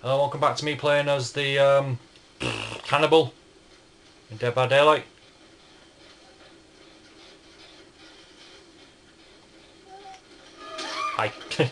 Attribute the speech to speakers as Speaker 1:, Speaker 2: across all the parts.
Speaker 1: Welcome back to me playing as the cannibal in Dead by Daylight. Hi.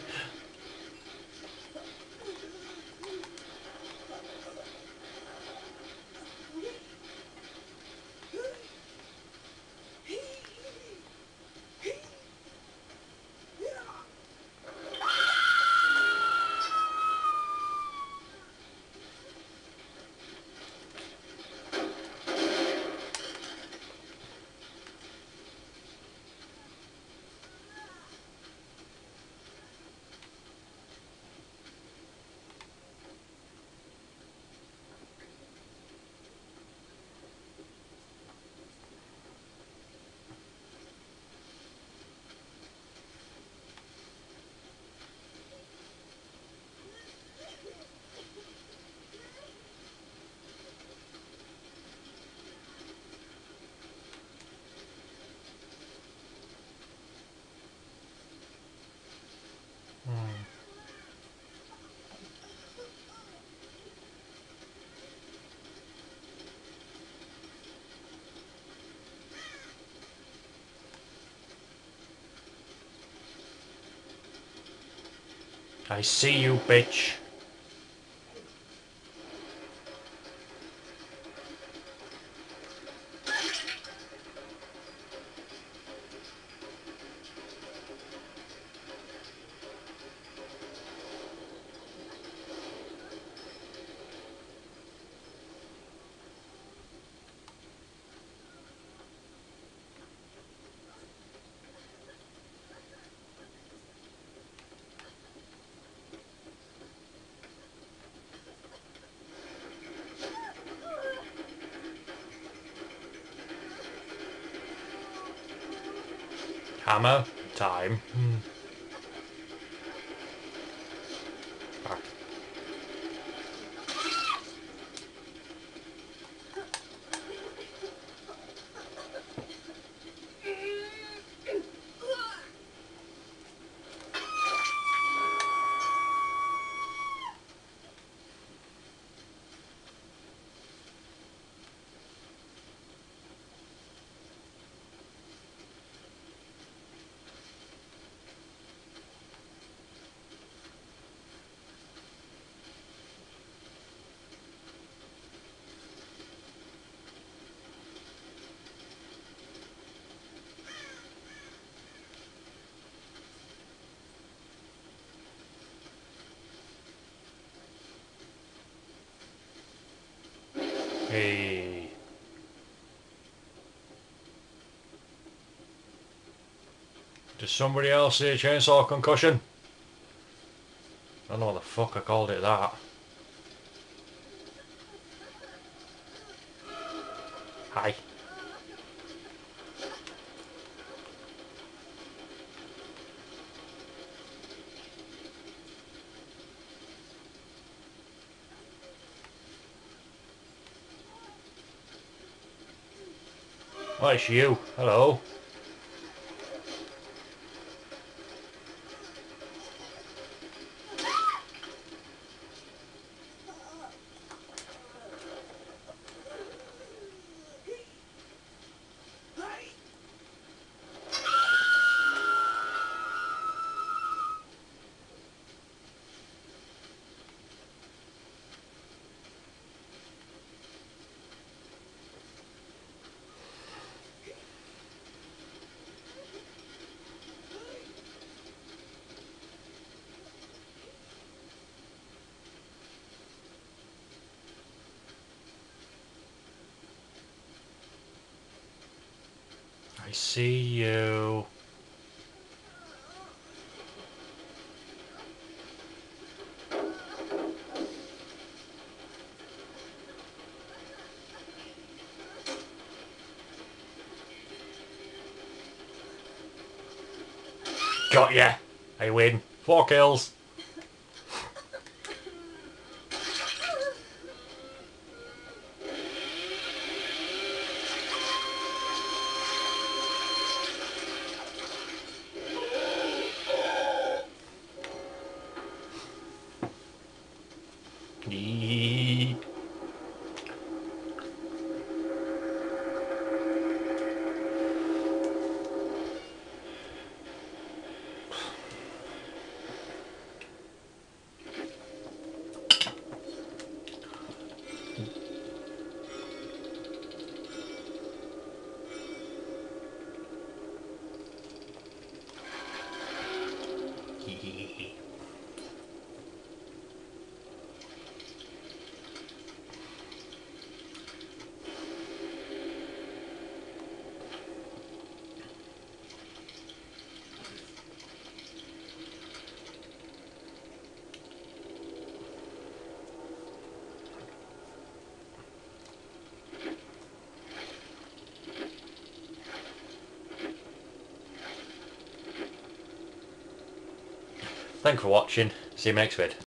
Speaker 1: I see you, bitch. Hammer time. Back. Hey. Does somebody else see a chainsaw concussion? I don't know what the fuck I called it that. Hi. Oh, it's you. Hello. I see you. Got ya. I win. 4 kills. Eee. Thanks for watching. See you next vid.